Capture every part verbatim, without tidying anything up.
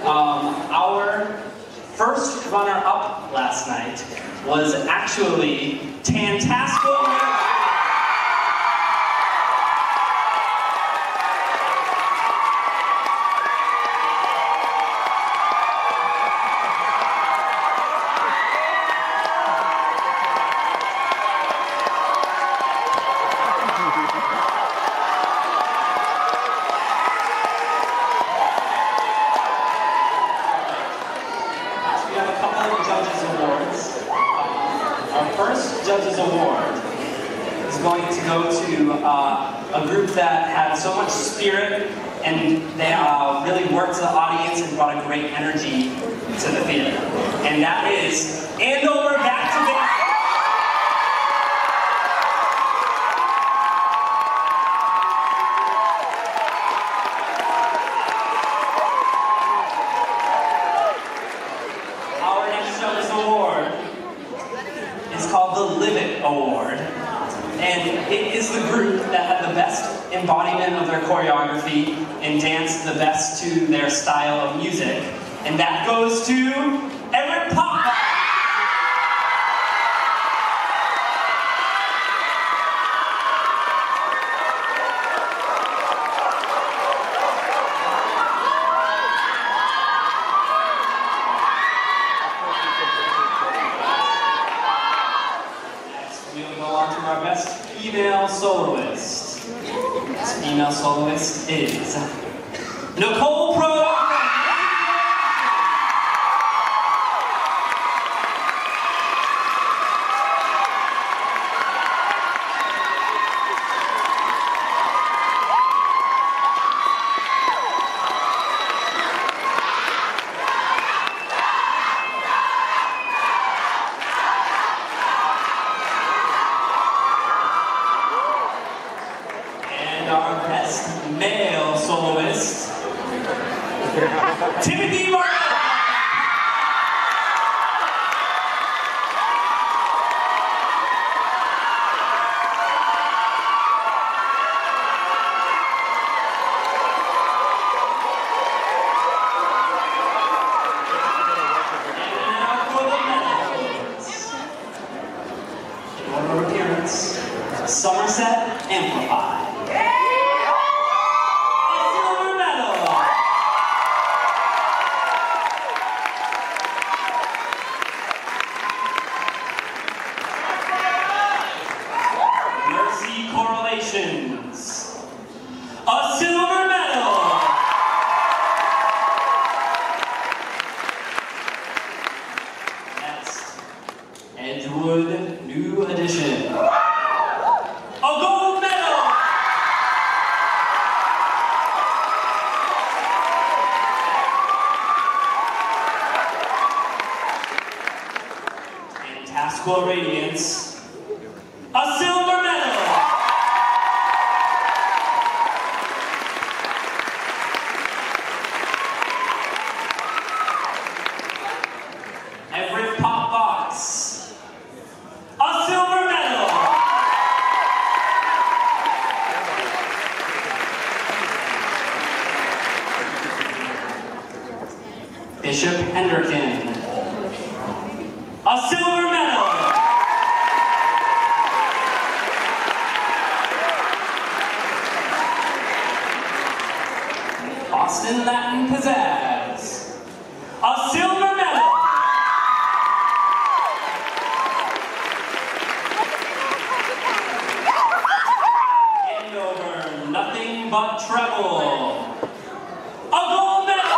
Um, our first runner-up last night was actually Tantasco. Judges Award is going to go to uh, a group that had so much spirit, and they uh, really worked to the audience and brought a great energy to the theater. And that is Andover Back to Basics. Award, and it is the group that had the best embodiment of their choreography and danced the best to their style of music, and that goes to Everett Pop. Our best female soloist. This female soloist is Nicole Pro. Our best male soloist, Timothy Martin. And now for the medals. In order of appearance, Somerset Amplified. Correlations, a silver medal. Next, Edgewood New Edition, a gold medal. And Tasquil Radiance, a silver medal. Everett Pop Box, a silver medal. Bishop Hendricken, a silver medal. Boston Latin Pizzazz, a silver medal. Andover Nothing But Treble, a gold medal.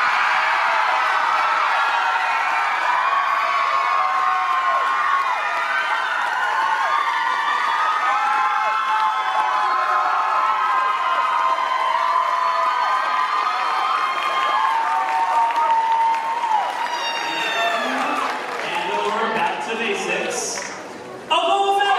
Andover Back to Basics, a gold medal.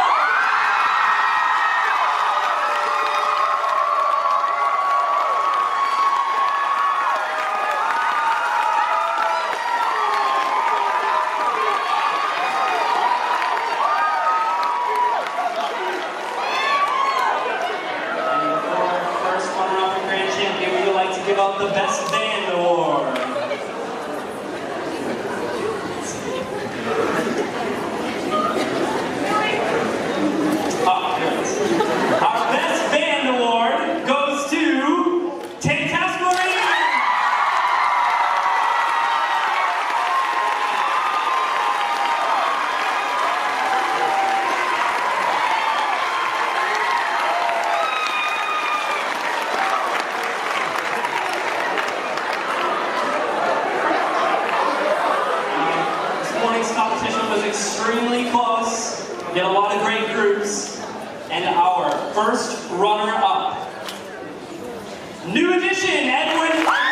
morning's competition was extremely close. We had a lot of great groups. And our first runner-up, New Edition, Edwin